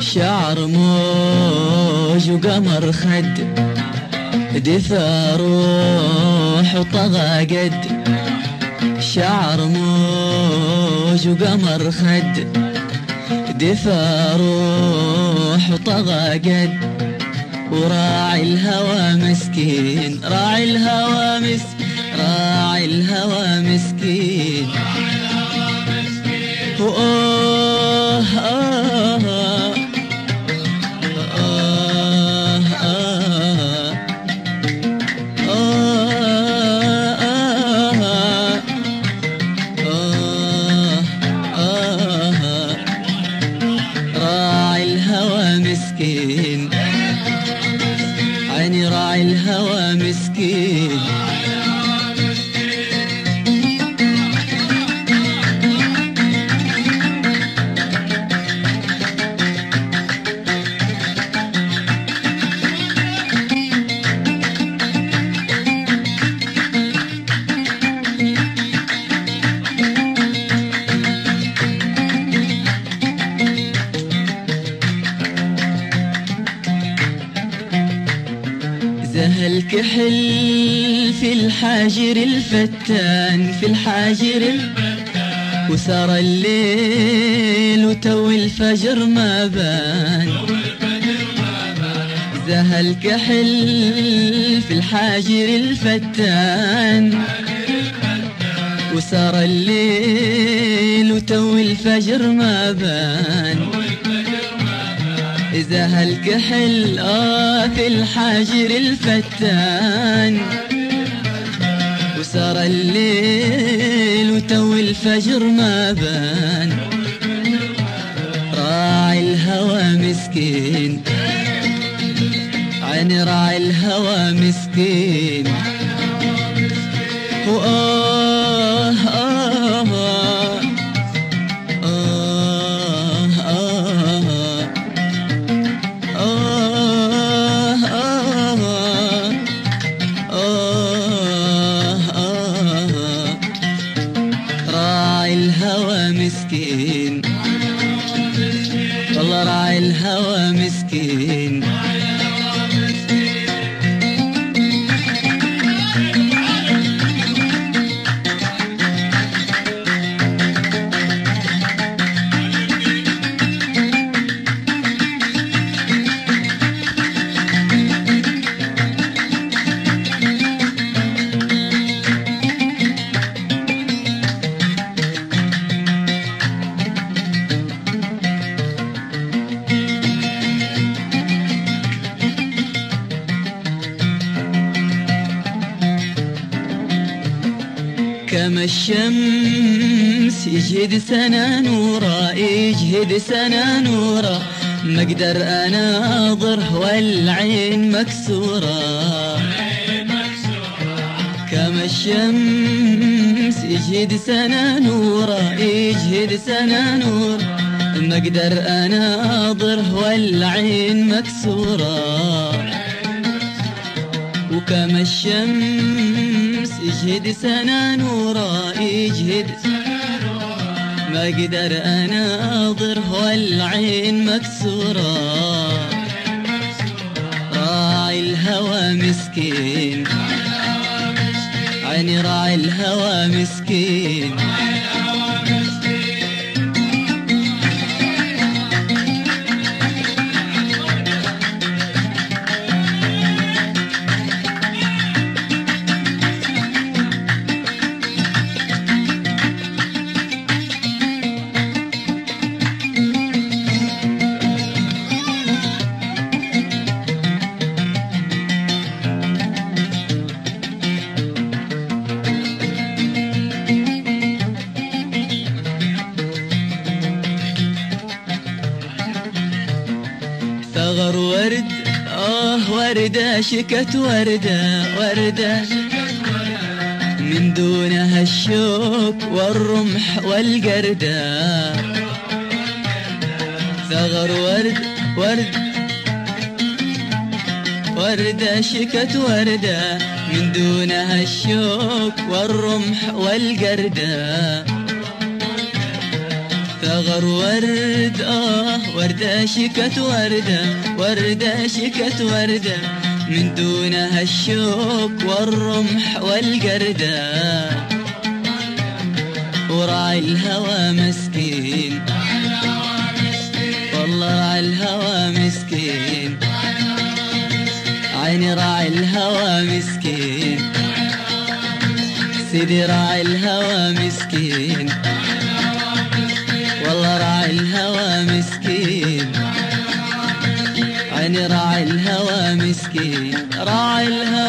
شعر موج وقمر خد، دفا روح وطغى قد. شعر موج وقمر خد، دفا روح وطغى قد. وراعي الهوى مسكين، راعي الهوى مسكين، راعي الهوى مسكين. وآه آه مسكين، عيني راعي الهوى مسكين. زهى الكحل في الحاجر الفتان، في الحاجر وسار الليل وتو الفجر ما بان. زهى الكحل في الحاجر الفتان، وسار الليل وتو الفجر ما بان. زهى الكحل في الحاجر الفتان، وسار الليل وتو الفجر ما بان. راعي الهوى مسكين، عيني راعي الهوى مسكين. وآه آه راعي الهوى مسكين، والله راعي الهوى مسكين. كما الشمس يجهد سنة نورا، يجهد سنة نورا. ما اقدر اناظره والعين مكسورة. كما الشمس يجهد سنة نورا، يجهد سنة نورا. ما اقدر اناظره والعين مكسورة. وكما الشمس يجهد سنة نورا، يجهد ما اقدر اناظره والعين مكسورة. راعي الهوى مسكين، عيني راعي الهوى مسكين. ثغر ورد وردة شكت وردة، وردة من دونها الشوك والرمح والقردة. ثغر ورد وردة شكت وردة من دونها الشوك والرمح والقردة. ثغر ورد وردة شكت وردة، وردة شكت وردة من دونها الشوك والرمح والقردة. وراعي الهوى مسكين، والله راعي الهوى مسكين، عيني راعي الهوى مسكين، سيدي راعي الهوى مسكين، والله راعي الهوى مسكين، عيني راعي الهوى مسكين، راعي الهوى